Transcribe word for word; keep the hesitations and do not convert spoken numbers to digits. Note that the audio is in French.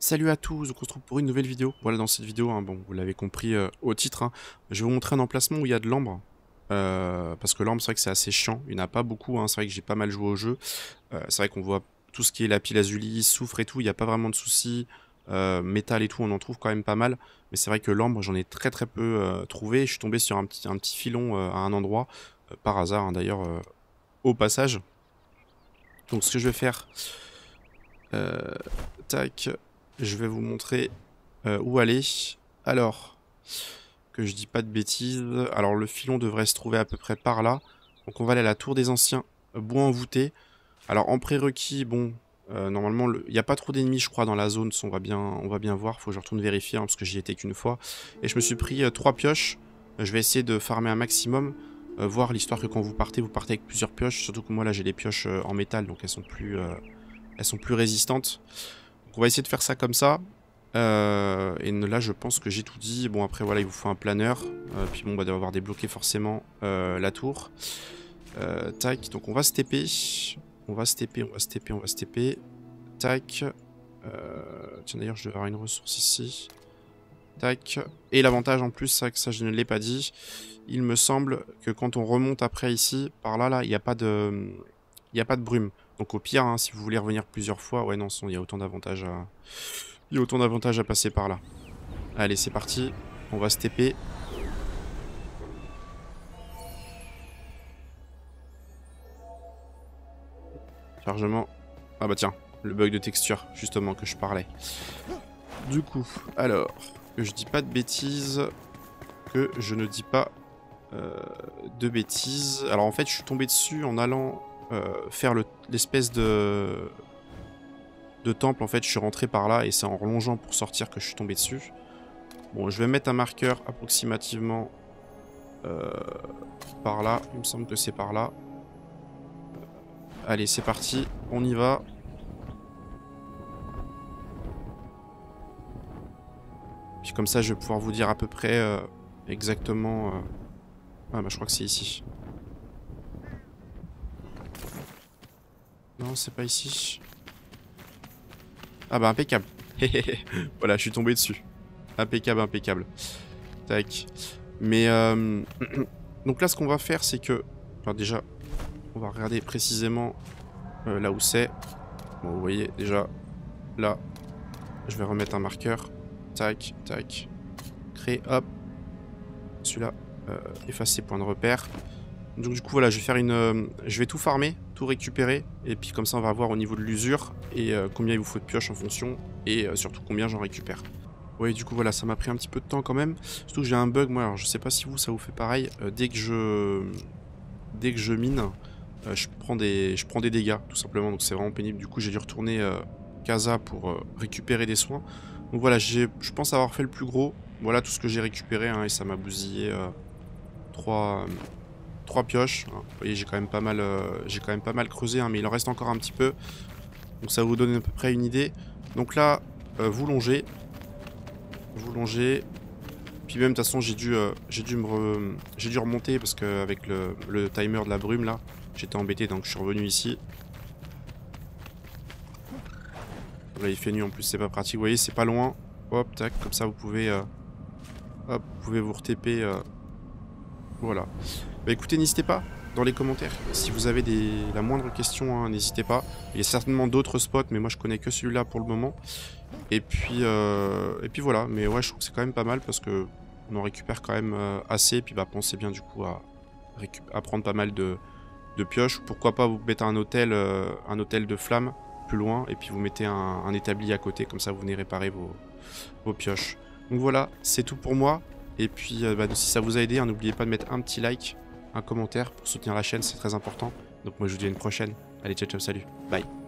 Salut à tous, donc on se retrouve pour une nouvelle vidéo. Voilà, dans cette vidéo, hein, bon, vous l'avez compris euh, au titre, hein, je vais vous montrer un emplacement où il y a de l'ambre. Euh, parce que l'ambre, c'est vrai que c'est assez chiant, il n'y en a pas beaucoup, hein, c'est vrai que j'ai pas mal joué au jeu. Euh, c'est vrai qu'on voit tout ce qui est lapis lazuli, soufre et tout, il n'y a pas vraiment de soucis. Euh, métal et tout, on en trouve quand même pas mal. Mais c'est vrai que l'ambre, j'en ai très très peu euh, trouvé. Je suis tombé sur un petit, un petit filon euh, à un endroit, euh, par hasard hein, d'ailleurs, euh, au passage. Donc ce que je vais faire, euh, tac, je vais vous montrer euh, où aller. Alors, que je dis pas de bêtises. Alors le filon devrait se trouver à peu près par là. Donc on va aller à la tour des anciens, euh, bois envoûté. Alors en prérequis, bon, euh, normalement il n'y a pas trop d'ennemis je crois dans la zone, on va bien, on va bien voir. Faut que je retourne vérifier hein, parce que j'y étais qu'une fois. Et je me suis pris euh, trois pioches. Euh, je vais essayer de farmer un maximum. Euh, voir l'histoire que quand vous partez, vous partez avec plusieurs pioches. Surtout que moi là j'ai des pioches euh, en métal, donc elles sont plus, euh, elles sont plus résistantes. Donc on va essayer de faire ça comme ça. Euh, et là je pense que j'ai tout dit. Bon après voilà il vous faut un planeur. Euh, puis bon bah devoir débloquer forcément euh, la tour. Euh, tac, donc on va se T P. On va se T P, on va se T P, on va se T P. Tac. Euh, tiens d'ailleurs je dois avoir une ressource ici. Tac. Et l'avantage en plus, ça, que ça je ne l'ai pas dit. Il me semble que quand on remonte après ici, par là, là, il n'y a pas de. Il n'y a pas de brume. Donc au pire, hein, si vous voulez revenir plusieurs fois, ouais non, il y a autant d'avantages à. Il y a autant d'avantages à passer par là. Allez, c'est parti. On va se T P. Chargement. Ah bah tiens, le bug de texture, justement, que je parlais. Du coup, alors, que je dis pas de bêtises. Que je ne dis pas euh, de bêtises. Alors en fait, je suis tombé dessus en allant euh, faire l'espèce de... de temple. En fait, je suis rentré par là et c'est en relongeant pour sortir que je suis tombé dessus. Bon, je vais mettre un marqueur approximativement euh, par là. Il me semble que c'est par là. Allez, c'est parti. On y va. Puis comme ça, je vais pouvoir vous dire à peu près euh, exactement... Euh... Ah bah je crois que c'est ici. Non, c'est pas ici. Ah bah impeccable. Voilà, je suis tombé dessus. Impeccable, impeccable. Tac. Mais euh... donc là, ce qu'on va faire, c'est que... Enfin déjà, on va regarder précisément euh, là où c'est. Bon, vous voyez, déjà, là, je vais remettre un marqueur. Tac, tac. Créer, hop. Celui-là, euh, effacer point de repère. Donc du coup, voilà, je vais faire une... Euh, je vais tout farmer, tout récupérer. Et puis comme ça, on va voir au niveau de l'usure. Et euh, combien il vous faut de pioches en fonction. Et euh, surtout, combien j'en récupère. Ouais, du coup, voilà, ça m'a pris un petit peu de temps quand même. Surtout que j'ai un bug, moi, alors je sais pas si vous, ça vous fait pareil. Euh, dès que je... Dès que je mine, euh, je, prends des... je prends des dégâts, tout simplement. Donc c'est vraiment pénible. Du coup, j'ai dû retourner euh, Casa pour euh, récupérer des soins. Donc voilà, je pense avoir fait le plus gros. Voilà tout ce que j'ai récupéré, hein, et ça m'a bousillé euh, trois... trois pioches. Vous voyez, j'ai quand même pas mal, euh, j'ai quand même pas mal creusé, hein, mais il en reste encore un petit peu. Donc ça vous donne à peu près une idée. Donc là, euh, vous longez, vous longez. Puis même de toute façon, j'ai dû, euh, j'ai dû me, re... j'ai dû remonter parce que avec le, le timer de la brume là, j'étais embêté, donc je suis revenu ici. Là, il fait nuit en plus, c'est pas pratique. Vous voyez, c'est pas loin. Hop, tac, comme ça vous pouvez, euh, hop, vous pouvez vous re-T P. Euh... Voilà. Bah écoutez, n'hésitez pas dans les commentaires. Si vous avez des... la moindre question, hein, n'hésitez pas. Il y a certainement d'autres spots, mais moi je connais que celui-là pour le moment. Et puis, euh... et puis voilà. Mais ouais, je trouve que c'est quand même pas mal parce que on en récupère quand même euh, assez. Et puis bah pensez bien du coup à, récup... à prendre pas mal de, de pioches. Pourquoi pas vous mettez un hôtel, euh... un hôtel de flammes plus loin. Et puis vous mettez un, un établi à côté. Comme ça vous venez réparer vos, vos pioches. Donc voilà, c'est tout pour moi. Et puis euh, bah, si ça vous a aidé, hein, n'oubliez pas de mettre un petit like, un commentaire pour soutenir la chaîne, c'est très important. Donc moi je vous dis à une prochaine. Allez, ciao ciao, salut, bye.